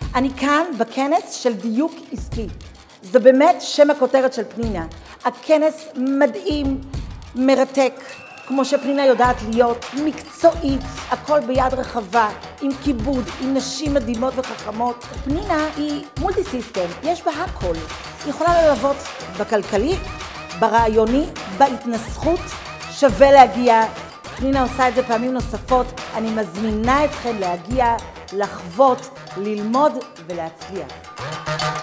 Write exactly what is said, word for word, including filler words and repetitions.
אני כאן בכנס של דיוק עסקי. זה באמת שם הכותרת של פנינה. הכנס מדהים, מרתק, כמו שפנינה יודעת להיות, מקצועית, הכל ביד רחבה, עם כיבוד, עם נשים מדהימות וחכמות. פנינה היא מולטי סיסטם, יש בה הכל. היא יכולה ללוות בכלכלי, ברעיוני, בהתנסחות, שווה להגיע. פנינה עושה את זה פעמים נוספות. אני מזמינה אתכם להגיע, לחוות, ללמוד ולהצליח.